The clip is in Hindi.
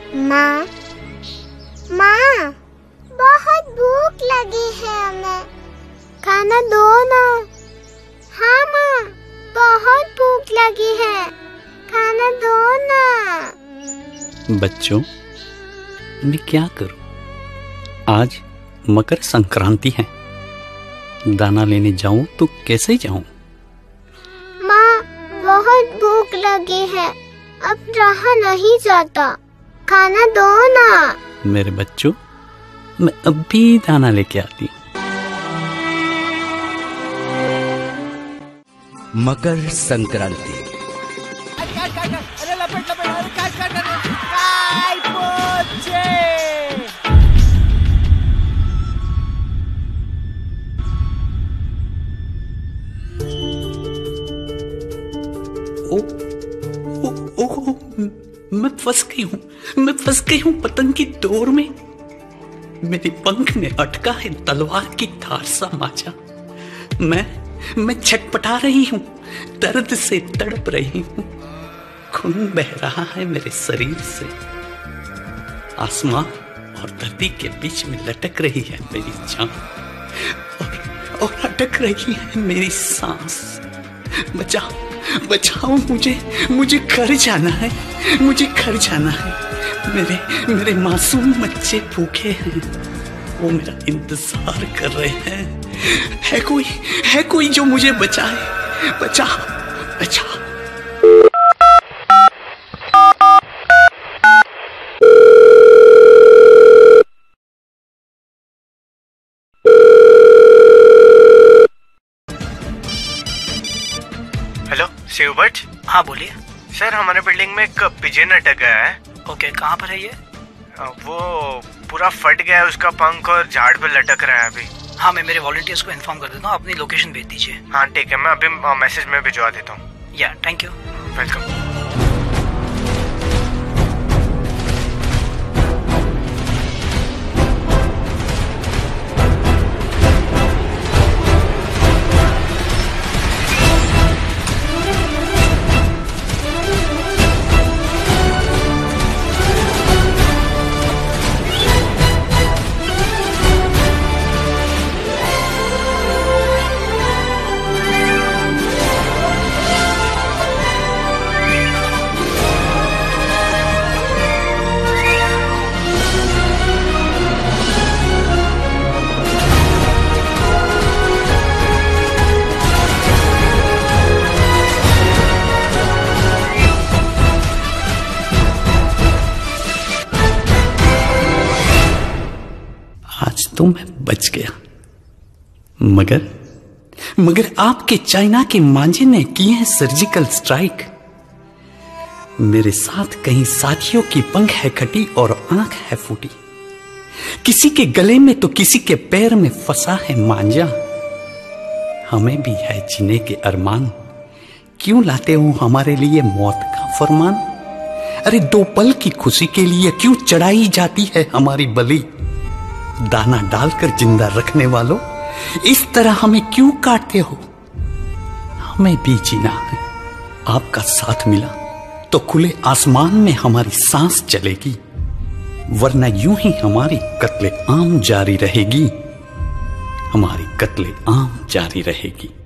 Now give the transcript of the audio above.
माँ, माँ, बहुत भूख लगी है हमें, खाना दो ना। हाँ माँ, बहुत भूख लगी है, खाना दो ना। बच्चों, मैं क्या करूं? आज मकर संक्रांति है, दाना लेने जाऊं तो कैसे जाऊं? माँ, बहुत भूख लगी है, अब रहा नहीं जाता, खाना दो ना। मेरे बच्चों, मैं अब भी दाना लेके आती हूँ। मकर संक्रांति। ओ, ओ, ओ, मैं फंस गई हूँ पतंग की डोर में। मेरे पंख में अटका है तलवार की धार सा माचा। मैं छटपटा रही हूँ, दर्द से तड़प रही हूँ, खून बह रहा है मेरे शरीर से। आसमां और धरती के बीच में लटक रही है मेरी जान, और अटक रही है मेरी सांस। बचाओ मुझे घर जाना है, मुझे घर जाना है। मेरे मासूम बच्चे भूखे हैं, वो मेरा इंतजार कर रहे हैं। है कोई जो मुझे बचाए? बचाओ। हेलो शिवभट्ट। हाँ बोलिए सर, हमारे बिल्डिंग में एक पिजन अटक गया है। ओके, कहाँ पर है ये? वो पूरा फट गया है, उसका पंख और झाड़ पे लटक रहा है अभी। हाँ, मैं मेरे वॉलंटियर्स को इन्फॉर्म कर देता हूँ, अपनी लोकेशन भेज दीजिए। हाँ ठीक है, मैं अभी मैसेज में भिजवा देता हूँ। या थैंक यू। वेलकम। आज तो मैं बच गया, मगर आपके चाइना के मांझे ने किए हैं सर्जिकल स्ट्राइक। मेरे साथ कहीं साथियों की पंख है कटी और आंख है फूटी। किसी के गले में तो किसी के पैर में फंसा है मांझा। हमें भी है जीने के अरमान, क्यों लाते हो हमारे लिए मौत का फरमान? अरे दो पल की खुशी के लिए क्यों चढ़ाई जाती है हमारी बलि? दाना डालकर जिंदा रखने वालों, इस तरह हमें क्यों काटते हो? हमें भी जीना है, आपका साथ मिला तो खुले आसमान में हमारी सांस चलेगी, वरना यूं ही हमारी कत्ले आम जारी रहेगी, हमारी कत्ले आम जारी रहेगी।